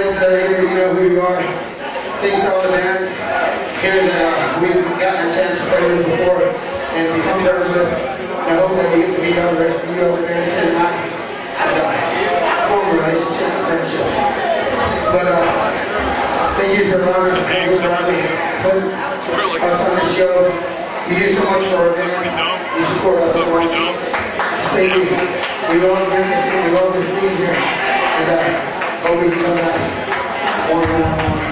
lights that are here, you know who you are. Thanks to all the bands here that we've gotten a chance to play with before and become friends with. I hope that we get to meet all the rest of you other bands here tonight and form a relationship and friendship. But thank you for allowing us to put us on this show. You do so much for our band. You support us so much. Thank you. We love this and we love this scene here. And hope we can come back one on one.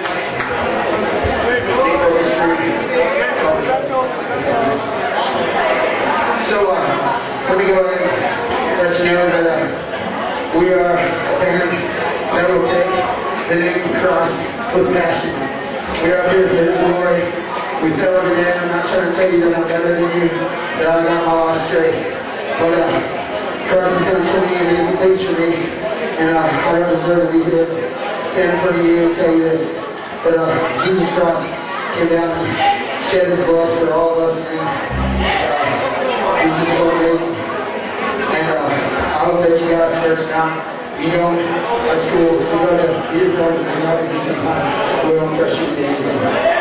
So let me go ahead and let you know that we are a band that will take the name Cross with passion. We are up here for His glory. We fell every day. I'm not trying to tell you that I'm better than you, that I got my life straight. But Cross has done so many amazing things for me, and I don't deserve to be here, stand in front of you and tell you this. But Jesus Christ came down and shed His blood for all of us, and He's just so amazing. And I hope that you guys search out. You know, at school, we go to your friends and you have to do some time. We don't pressure you to do anything.